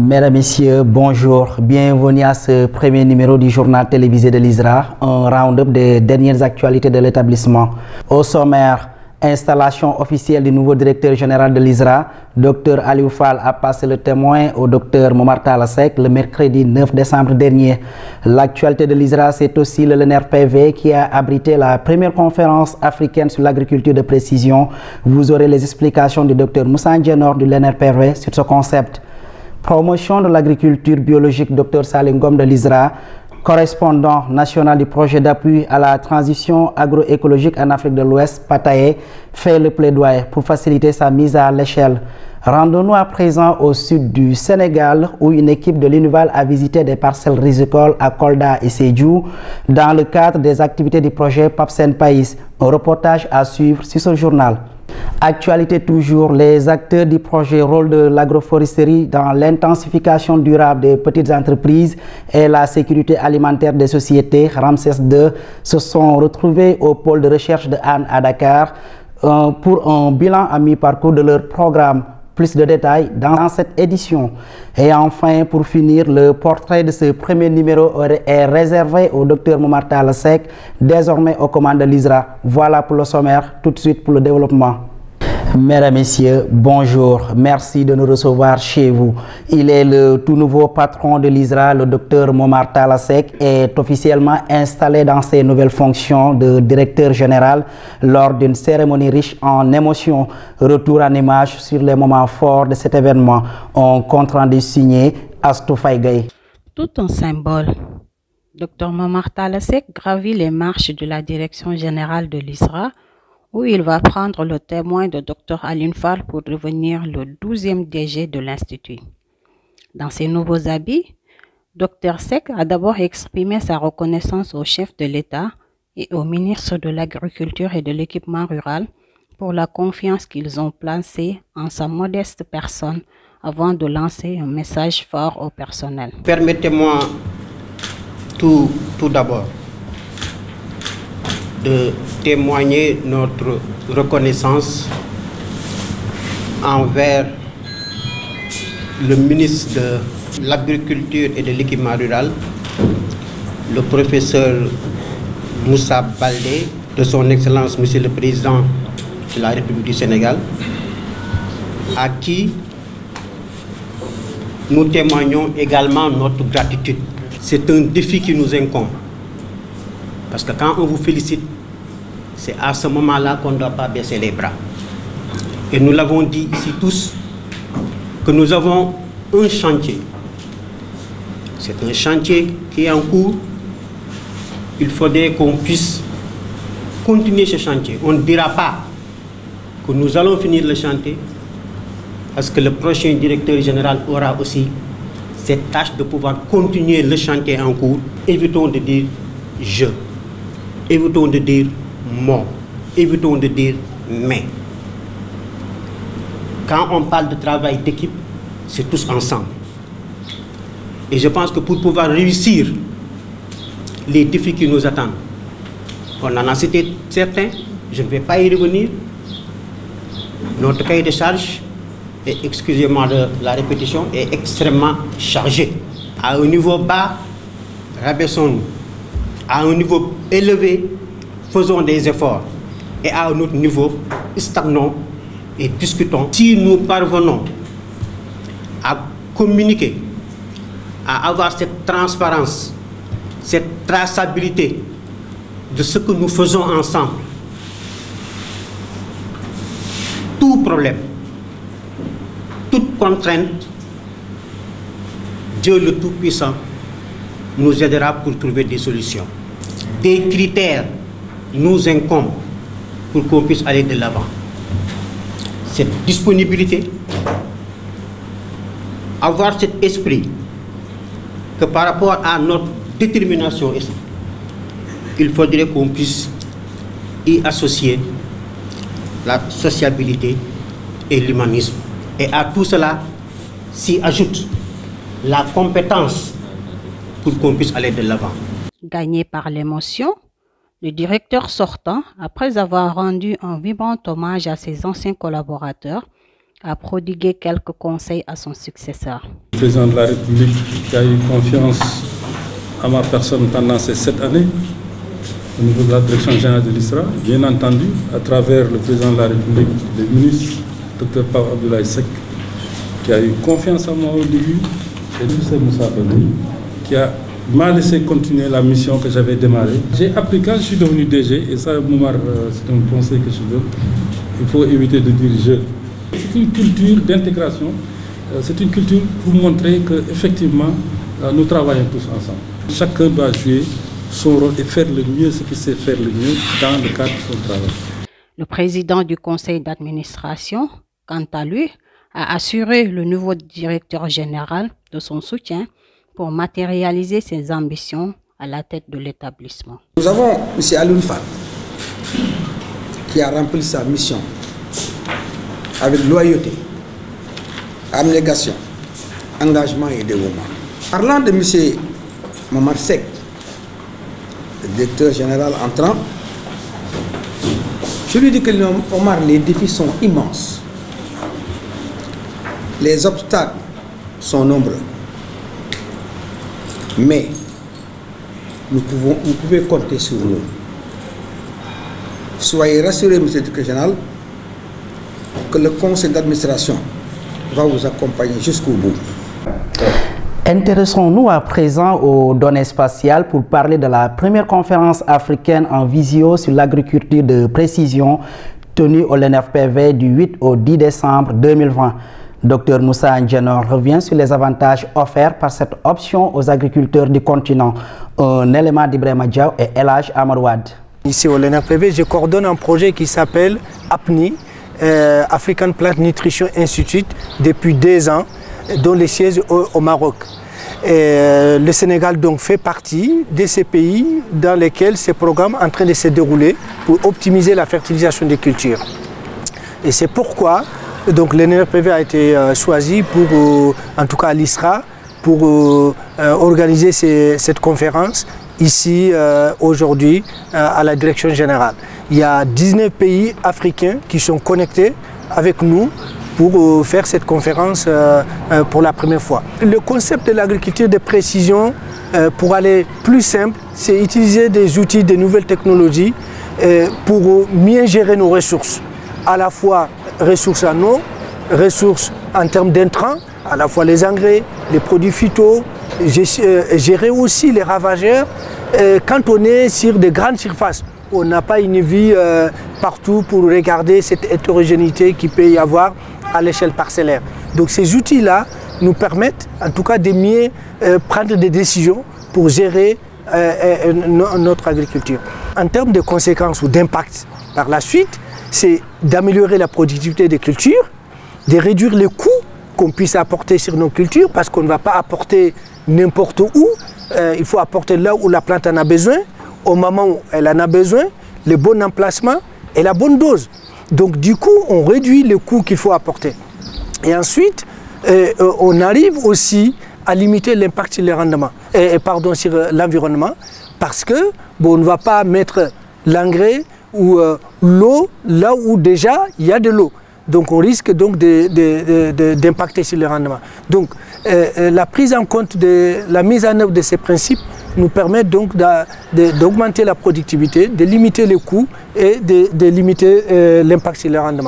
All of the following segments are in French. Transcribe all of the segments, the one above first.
Mesdames, Messieurs, bonjour. Bienvenue à ce premier numéro du journal télévisé de l'ISRA, un round-up des dernières actualités de l'établissement. Au sommaire, installation officielle du nouveau directeur général de l'ISRA, Dr Aliou Fall a passé le témoin au Dr Momar Talla Seck le mercredi 9 décembre dernier. L'actualité de l'ISRA, c'est aussi le LNRPV qui a abrité la première conférence africaine sur l'agriculture de précision. Vous aurez les explications du Dr Moussa Ndiénor du LNRPV sur ce concept. Promotion de l'agriculture biologique, Dr Salim Ngom de l'ISRA, correspondant national du projet d'appui à la transition agroécologique en Afrique de l'Ouest, Pataye, fait le plaidoyer pour faciliter sa mise à l'échelle. Rendons-nous à présent au sud du Sénégal où une équipe de l'UNIVAL a visité des parcelles rizicoles à Kolda et Sédhiou dans le cadre des activités du projet PAPSEN Pays. Un reportage à suivre sur ce journal. Actualité toujours, les acteurs du projet rôle de l'agroforesterie dans l'intensification durable des petites entreprises et la sécurité alimentaire des sociétés, Ramsès II, se sont retrouvés au pôle de recherche de Anne à Dakar pour un bilan à mi-parcours de leur programme. Plus de détails dans cette édition. Et enfin, pour finir, le portrait de ce premier numéro est réservé au Dr Momar Talla Seck, désormais aux commandes de l'ISRA. Voilà pour le sommaire, tout de suite pour le développement. Mesdames, Messieurs, bonjour. Merci de nous recevoir chez vous. Il est le tout nouveau patron de l'ISRA, le Dr Momar Talla Seck, est officiellement installé dans ses nouvelles fonctions de directeur général lors d'une cérémonie riche en émotions. Retour en image sur les moments forts de cet événement. Un compte rendu signé Astou Faye Gaye. Tout un symbole. Dr Momar Talla Seck gravit les marches de la direction générale de l'ISRA, où il va prendre le témoin de Dr Aliou Fall pour devenir le 12e DG de l'Institut. Dans ses nouveaux habits, Dr Seck a d'abord exprimé sa reconnaissance au chef de l'État et au ministre de l'Agriculture et de l'Équipement rural pour la confiance qu'ils ont placée en sa modeste personne avant de lancer un message fort au personnel. Permettez-moi tout d'abord de témoigner notre reconnaissance envers le ministre de l'Agriculture et de l'Équipement rural, le professeur Moussa Baldé, de son Excellence Monsieur le Président de la République du Sénégal, à qui nous témoignons également notre gratitude. C'est un défi qui nous incombe. Parce que quand on vous félicite, c'est à ce moment-là qu'on ne doit pas baisser les bras. Et nous l'avons dit ici tous, que nous avons un chantier. C'est un chantier qui est en cours. Il faudrait qu'on puisse continuer ce chantier. On ne dira pas que nous allons finir le chantier, parce que le prochain directeur général aura aussi cette tâche de pouvoir continuer le chantier en cours. Évitons de dire « je ». Évitons de dire mon, évitons de dire mais. Quand on parle de travail d'équipe, c'est tous ensemble. Et je pense que pour pouvoir réussir les défis qui nous attendent, on en a cité certains, je ne vais pas y revenir. Notre cahier de charge, et excusez-moi de la répétition, est extrêmement chargé. À un niveau bas, rabaissons-nous. À un niveau élevé, faisons des efforts. Et à un autre niveau, stagnons et discutons. Si nous parvenons à communiquer, à avoir cette transparence, cette traçabilité de ce que nous faisons ensemble, tout problème, toute contrainte, Dieu le Tout-Puissant nous aidera pour trouver des solutions. Des critères nous incombent pour qu'on puisse aller de l'avant. Cette disponibilité, avoir cet esprit que par rapport à notre détermination, il faudrait qu'on puisse y associer la sociabilité et l'humanisme. Et à tout cela s'y ajoute la compétence pour qu'on puisse aller de l'avant. Gagné par l'émotion, le directeur sortant, après avoir rendu un vibrant hommage à ses anciens collaborateurs, a prodigué quelques conseils à son successeur. Le président de la République qui a eu confiance à ma personne pendant ces 7 années au niveau de la direction générale de l'ISRA, bien entendu, à travers le président de la République, le ministre, Dr Pape Abdoulaye Seck, qui a eu confiance en moi au début, et M. Moussa Baldé, qui m'a laissé continuer la mission que j'avais démarrée. J'ai appris quand je suis devenu DG, et ça, Moumar, c'est un conseil que je donne, il faut éviter de dire je. C'est une culture d'intégration, c'est une culture pour montrer qu'effectivement, nous travaillons tous ensemble. Chacun doit jouer son rôle et faire le mieux ce qu'il sait faire le mieux dans le cadre de son travail. Le président du conseil d'administration, quant à lui, a assuré le nouveau directeur général de son soutien pour matérialiser ses ambitions à la tête de l'établissement. Nous avons M. Alioune Fall qui a rempli sa mission avec loyauté, abnégation, engagement et dévouement. Parlant de M. Momar Seck, le directeur général entrant, je lui dis que Omar, les défis sont immenses. Les obstacles sont nombreux. Mais vous pouvez compter sur nous. Soyez rassurés, M. le directeur général, que le conseil d'administration va vous accompagner jusqu'au bout. Intéressons-nous à présent aux données spatiales pour parler de la première conférence africaine en visio sur l'agriculture de précision tenue au LNFPV du 8 au 10 décembre 2020. Dr Moussa N'Djenor revient sur les avantages offerts par cette option aux agriculteurs du continent. Un élément d'Ibrahima Diaw et El Hadj Amadouad. Ici au LNFPV, je coordonne un projet qui s'appelle APNI, African Plant Nutrition Institute, depuis 2 ans, dont les sièges au Maroc. Et le Sénégal donc fait partie de ces pays dans lesquels ces programmes sont en train de se dérouler pour optimiser la fertilisation des cultures. Et c'est pourquoi donc l'NRPV a été choisi pour, en tout cas à l'ISRA, pour organiser cette conférence ici aujourd'hui à la direction générale. Il y a 19 pays africains qui sont connectés avec nous pour faire cette conférence pour la première fois. Le concept de l'agriculture de précision, pour aller plus simple, c'est utiliser des outils, des nouvelles technologies pour mieux gérer nos ressources. À la fois ressources en eau, ressources en termes d'intrants, à la fois les engrais, les produits phyto, gérer aussi les ravageurs. Quand on est sur des grandes surfaces, on n'a pas une vie partout pour regarder cette hétérogénéité qu'il peut y avoir à l'échelle parcellaire. Donc ces outils-là nous permettent en tout cas de mieux prendre des décisions pour gérer notre agriculture. En termes de conséquences ou d'impact par la suite, c'est d'améliorer la productivité des cultures, de réduire les coûts qu'on puisse apporter sur nos cultures, parce qu'on ne va pas apporter n'importe où, il faut apporter là où la plante en a besoin, au moment où elle en a besoin, le bon emplacement et la bonne dose. Donc du coup, on réduit les coûts qu'il faut apporter. Et ensuite, on arrive aussi à limiter l'impact sur le rendement, sur l'environnement, parce que on ne va pas mettre l'engrais ou l'eau là où déjà il y a de l'eau. Donc on risque donc d'impacter sur le rendement. Donc la prise en compte de la mise en œuvre de ces principes nous permet donc d'augmenter la productivité, de limiter les coûts et de limiter l'impact sur le rendement.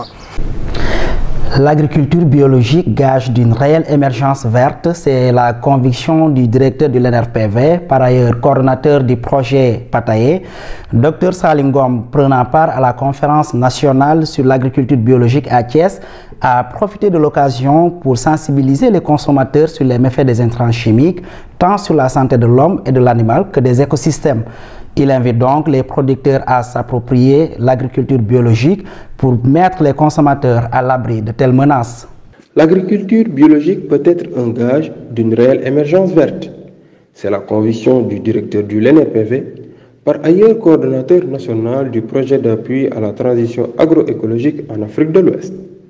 L'agriculture biologique gage d'une réelle émergence verte, c'est la conviction du directeur de l'NRPV, par ailleurs coordonnateur du projet Pataye. Dr Salim Ngom, prenant part à la conférence nationale sur l'agriculture biologique à Thiès, a profité de l'occasion pour sensibiliser les consommateurs sur les méfaits des intrants chimiques, tant sur la santé de l'homme et de l'animal que des écosystèmes. Il invite donc les producteurs à s'approprier l'agriculture biologique pour mettre les consommateurs à l'abri de telles menaces. L'agriculture biologique peut être un gage d'une réelle émergence verte. C'est la conviction du directeur du LNRPV, par ailleurs coordonnateur national du projet d'appui à la transition agroécologique en Afrique de l'Ouest.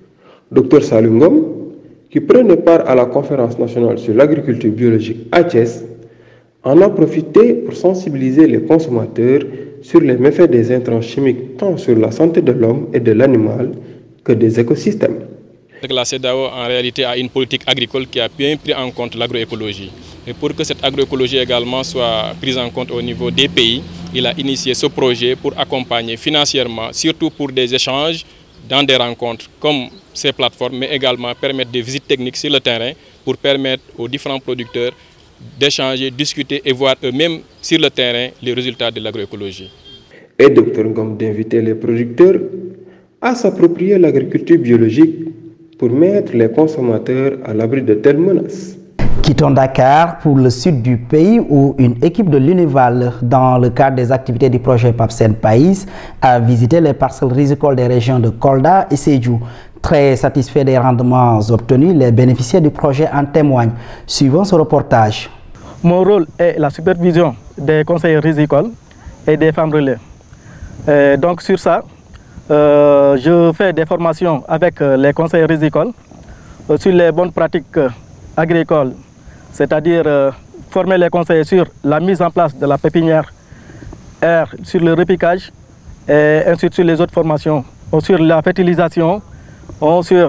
Dr Salim Ngom, qui prenait part à la conférence nationale sur l'agriculture biologique à Thiès, en a profité pour sensibiliser les consommateurs sur les méfaits des intrants chimiques tant sur la santé de l'homme et de l'animal que des écosystèmes. La CEDEAO en réalité a une politique agricole qui a bien pris en compte l'agroécologie. Et pour que cette agroécologie également soit prise en compte au niveau des pays, il a initié ce projet pour accompagner financièrement, surtout pour des échanges dans des rencontres comme ces plateformes, mais également permettre des visites techniques sur le terrain pour permettre aux différents producteurs d'échanger, discuter et voir eux-mêmes sur le terrain les résultats de l'agroécologie. Et Dr Ngom d'inviter les producteurs à s'approprier l'agriculture biologique pour mettre les consommateurs à l'abri de telles menaces. Quittons Dakar pour le sud du pays où une équipe de l'UNIVAL, dans le cadre des activités du projet PAPSEN Pays, a visité les parcelles rizicoles des régions de Kolda et Sédhiou. Très satisfaits des rendements obtenus, les bénéficiaires du projet en témoignent. Suivons ce reportage. Mon rôle est la supervision des conseillers rizicoles et des femmes relais. Donc sur ça, je fais des formations avec les conseillers rizicoles sur les bonnes pratiques agricoles, c'est-à-dire former les conseillers sur la mise en place de la pépinière, sur le repiquage et ensuite sur les autres formations, sur la fertilisation, sur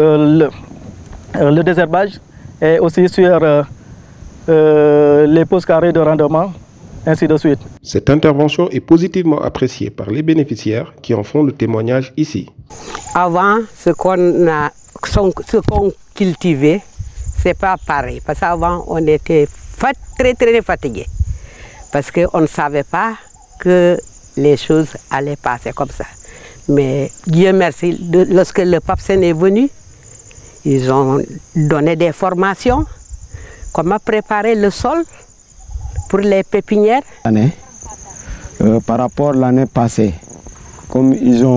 le désherbage et aussi sur les pauses carrées de rendement, ainsi de suite. Cette intervention est positivement appréciée par les bénéficiaires qui en font le témoignage ici. Avant, ce qu'on cultivait, c'est pas pareil. Parce qu'avant, on était très fatigués. Parce qu'on ne savait pas que les choses allaient passer comme ça. Mais Dieu merci, lorsque le PAPSEN est venu, ils ont donné des formations, comment préparer le sol pour les pépinières. Par rapport à l'année passée, comme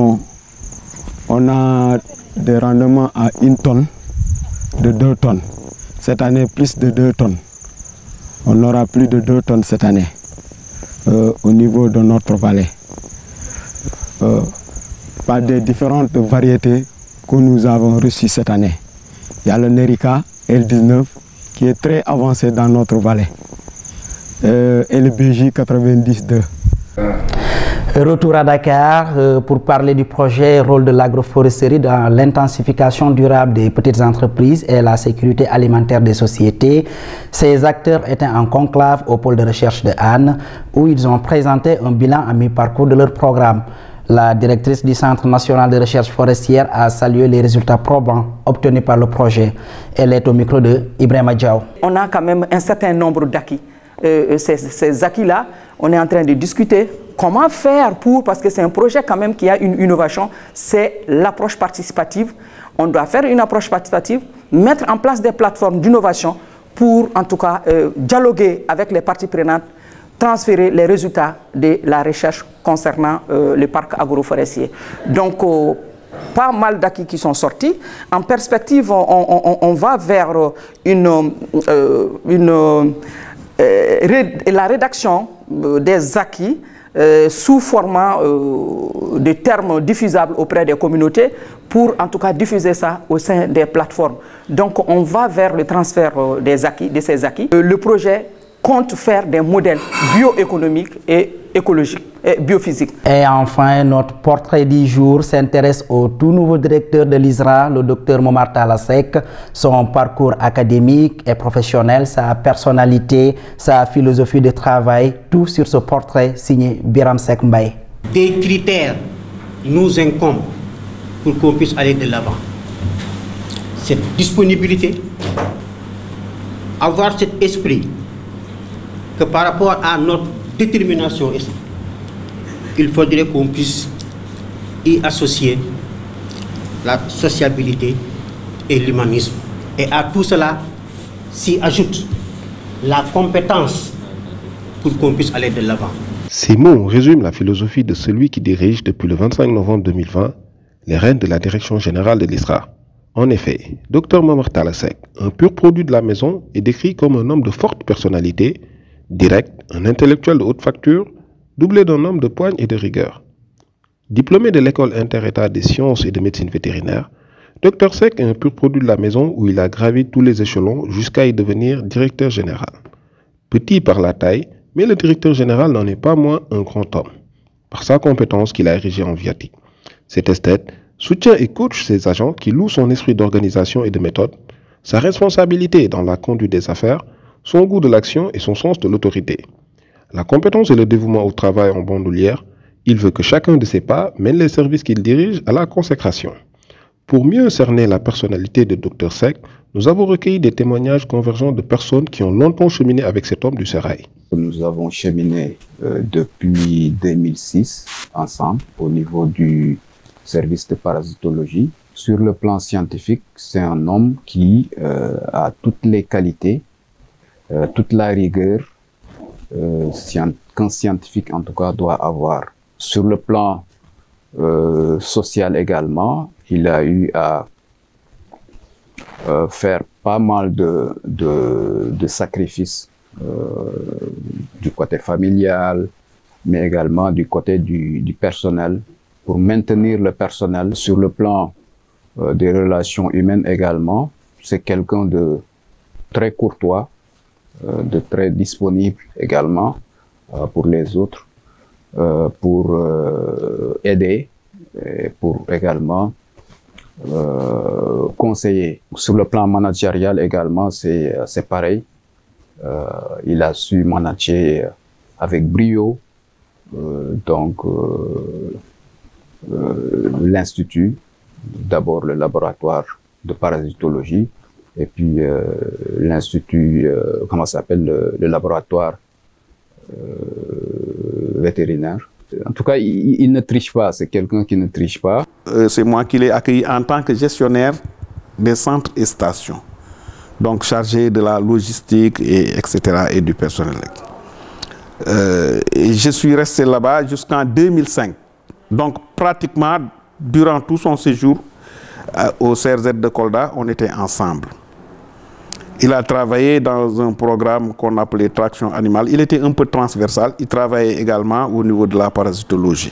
on a des rendements à 1 tonne, de 2 tonnes. Cette année, plus de 2 tonnes. On aura plus de 2 tonnes cette année au niveau de notre vallée. Par des différentes variétés que nous avons reçues cette année. Il y a le Nerica L19 qui est très avancé dans notre vallée. Et le BJ 92. Retour à Dakar pour parler du projet rôle de l'agroforesterie dans l'intensification durable des petites entreprises et la sécurité alimentaire des sociétés. Ces acteurs étaient en conclave au pôle de recherche de Anne où ils ont présenté un bilan à mi-parcours de leur programme. La directrice du Centre national de recherche forestière a salué les résultats probants obtenus par le projet. Elle est au micro de Ibrahima Diaw. On a quand même un certain nombre d'acquis. Ces acquis-là, on est en train de discuter comment faire pour, parce que c'est un projet quand même qui a une innovation, c'est l'approche participative. On doit faire une approche participative, mettre en place des plateformes d'innovation pour en tout cas dialoguer avec les parties prenantes, transférer les résultats de la recherche concernant le parc agroforestier. Donc, pas mal d'acquis qui sont sortis. En perspective, on va vers la rédaction des acquis sous format de termes diffusables auprès des communautés pour en tout cas diffuser ça au sein des plateformes. Donc on va vers le transfert des acquis, de ces acquis. Le projet compte faire des modèles bioéconomiques et écologiques et biophysiques. Et enfin, notre portrait du jour s'intéresse au tout nouveau directeur de l'ISRA, le docteur Momar Talla Seck. Son parcours académique et professionnel, sa personnalité, sa philosophie de travail, tout sur ce portrait signé Biram Seck Mbaye. Des critères nous incombent pour qu'on puisse aller de l'avant. Cette disponibilité, avoir cet esprit que par rapport à notre détermination ici, il faudrait qu'on puisse y associer la sociabilité et l'humanisme. Et à tout cela s'y ajoute la compétence pour qu'on puisse aller de l'avant. Ces mots résument la philosophie de celui qui dirige depuis le 25 novembre 2020 les rênes de la direction générale de l'ISRA. En effet, Dr Momar Talla Seck, un pur produit de la maison, est décrit comme un homme de forte personnalité, direct, un intellectuel de haute facture, doublé d'un homme de poigne et de rigueur. Diplômé de l'école inter-état des sciences et de médecine vétérinaire, Dr Seck est un pur produit de la maison où il a gravi tous les échelons jusqu'à y devenir directeur général. Petit par la taille, mais le directeur général n'en est pas moins un grand homme, par sa compétence qu'il a érigée en viatique. Cet esthète soutient et coach ses agents qui louent son esprit d'organisation et de méthode, sa responsabilité dans la conduite des affaires, son goût de l'action et son sens de l'autorité. La compétence et le dévouement au travail en bandoulière, il veut que chacun de ses pas mène les services qu'il dirige à la consécration. Pour mieux cerner la personnalité de Dr Seck, nous avons recueilli des témoignages convergents de personnes qui ont longtemps cheminé avec cet homme du sérail. Nous avons cheminé depuis 2006 ensemble au niveau du service de parasitologie. Sur le plan scientifique, c'est un homme qui a toutes les qualités, toute la rigueur qu'un scientifique en tout cas doit avoir. Sur le plan social également, il a eu à faire pas mal de sacrifices du côté familial, mais également du côté du personnel, pour maintenir le personnel. Sur le plan des relations humaines également, c'est quelqu'un de très courtois, de très disponible également pour les autres, pour aider, et pour également conseiller. Sur le plan managérial également, c'est pareil. Il a su manager avec brio l'institut, d'abord le laboratoire de parasitologie, et puis l'institut, comment ça s'appelle, le laboratoire vétérinaire. En tout cas, il ne triche pas, c'est quelqu'un qui ne triche pas. C'est moi qui l'ai accueilli en tant que gestionnaire des centres et stations, donc chargé de la logistique, etc. et du personnel. Et je suis resté là-bas jusqu'en 2005. Donc pratiquement, durant tout son séjour au CRZ de Kolda, on était ensemble. Il a travaillé dans un programme qu'on appelait traction animale. Il était un peu transversal. Il travaillait également au niveau de la parasitologie.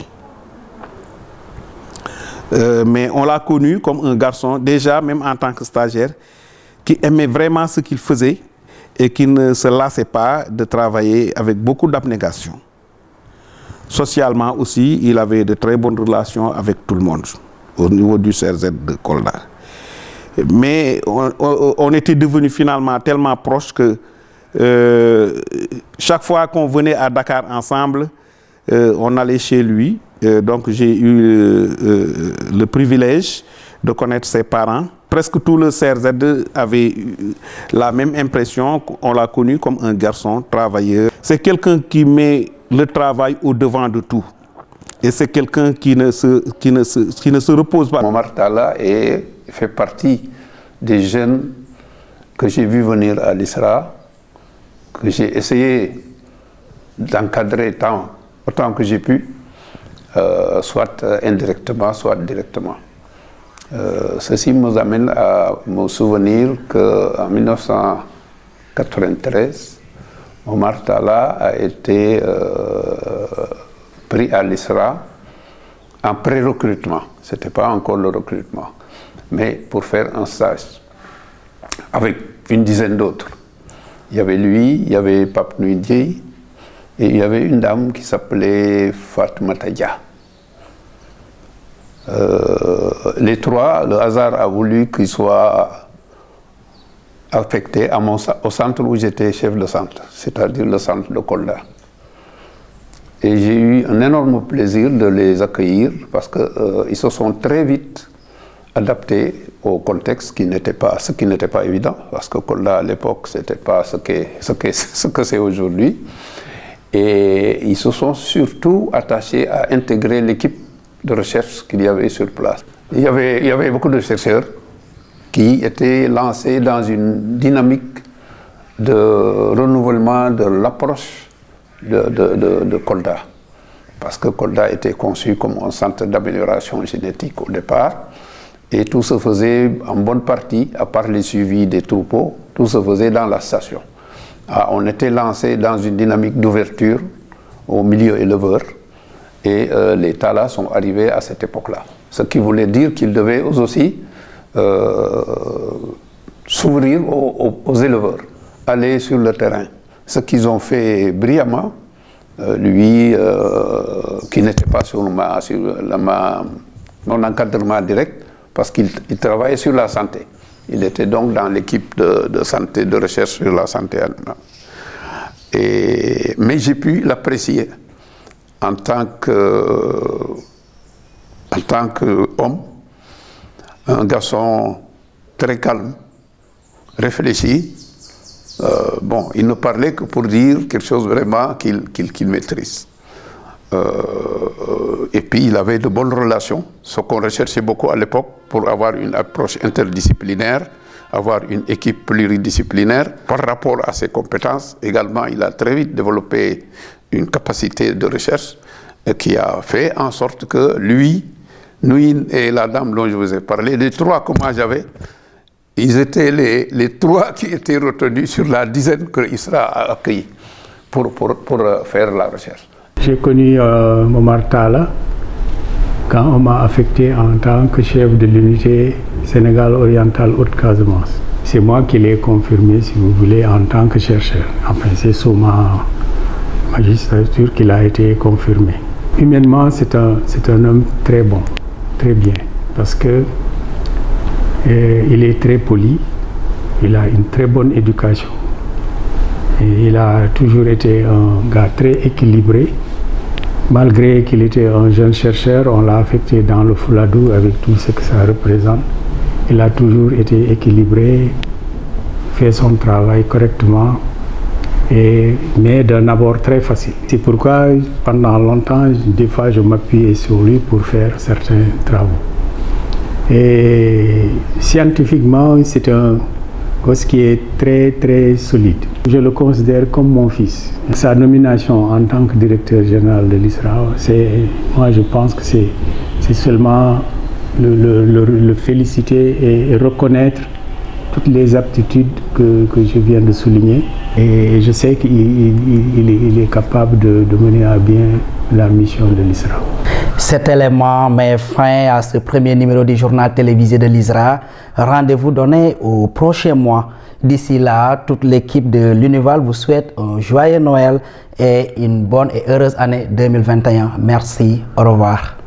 Mais on l'a connu comme un garçon, déjà même en tant que stagiaire, qui aimait vraiment ce qu'il faisait et qui ne se lassait pas de travailler avec beaucoup d'abnégation. Socialement aussi, il avait de très bonnes relations avec tout le monde au niveau du CRZ de Kolda. Mais on était devenus finalement tellement proches que chaque fois qu'on venait à Dakar ensemble, on allait chez lui. Donc j'ai eu le privilège de connaître ses parents. Presque tout le CRZ avait la même impression. On l'a connu comme un garçon travailleur. C'est quelqu'un qui met le travail au devant de tout. Et c'est quelqu'un qui ne se repose pas. Momar Talla fait partie des jeunes que j'ai vu venir à l'ISRA, que j'ai essayé d'encadrer autant que j'ai pu, soit indirectement, soit directement. Ceci nous amène à me souvenir qu'en 1993, Momar Talla a été pris à l'ISRA en pré-recrutement. Ce n'était pas encore le recrutement, mais pour faire un stage avec une dizaine d'autres. Il y avait lui, il y avait Pape Nuidjei, et il y avait une dame qui s'appelait Fatmata Dia. Les trois, le hasard a voulu qu'ils soient affectés au centre où j'étais chef de centre, c'est-à-dire le centre de Kolda. Et j'ai eu un énorme plaisir de les accueillir parce qu'ils se sont très vite adaptés au contexte ce qui n'était pas évident, parce que Kolda à l'époque, ce n'était pas ce que c'est aujourd'hui. Et ils se sont surtout attachés à intégrer l'équipe de recherche qu'il y avait sur place. Il y avait beaucoup de chercheurs qui étaient lancés dans une dynamique de renouvellement de l'approche de Kolda. Parce que Kolda était conçu comme un centre d'amélioration génétique au départ, et tout se faisait en bonne partie, à part les suivis des troupeaux, tout se faisait dans la station. On était lancé dans une dynamique d'ouverture au milieu éleveur, et les Talla sont arrivés à cette époque-là. Ce qui voulait dire qu'ils devaient aussi s'ouvrir aux éleveurs, aller sur le terrain. Ce qu'ils ont fait brillamment, lui qui n'était pas sur mon encadrement direct, parce qu'il travaillait sur la santé. Il était donc dans l'équipe de santé, de recherche sur la santé animale. Mais j'ai pu l'apprécier en tant qu'homme, un garçon très calme, réfléchi. Bon, il ne parlait que pour dire quelque chose vraiment qu'il maîtrise. Et puis il avait de bonnes relations, ce qu'on recherchait beaucoup à l'époque pour avoir une approche interdisciplinaire, avoir une équipe pluridisciplinaire. Par rapport à ses compétences, également, il a très vite développé une capacité de recherche qui a fait en sorte que lui, nous et la dame dont je vous ai parlé, les trois que moi j'avais, ils étaient les trois qui étaient retenus sur la dizaine que ISRA a accueillis pour faire la recherche. J'ai connu Momar Talla quand on m'a affecté en tant que chef de l'unité Sénégal oriental Haute-Casamance. C'est moi qui l'ai confirmé, si vous voulez, en tant que chercheur. Enfin, c'est sous ma magistrature qu'il a été confirmé. Humainement, c'est un homme très bon, très bien, parce que il est très poli, il a une très bonne éducation. Et il a toujours été un gars très équilibré. Malgré qu'il était un jeune chercheur, on l'a affecté dans le Fouladou avec tout ce que ça représente. Il a toujours été équilibré, fait son travail correctement, mais d'un abord très facile. C'est pourquoi pendant longtemps, des fois, je m'appuyais sur lui pour faire certains travaux. Et scientifiquement, c'est un gosse qui est très très solide. Je le considère comme mon fils. Sa nomination en tant que directeur général de l'ISRA, moi je pense que c'est seulement le féliciter et reconnaître toutes les aptitudes que je viens de souligner. Et je sais qu'il est capable de mener à bien la mission de l'ISRA. Cet élément met fin à ce premier numéro du journal télévisé de l'ISRA. Rendez-vous donné au prochain mois. D'ici là, toute l'équipe de l'UNIVAL vous souhaite un joyeux Noël et une bonne et heureuse année 2021. Merci, au revoir.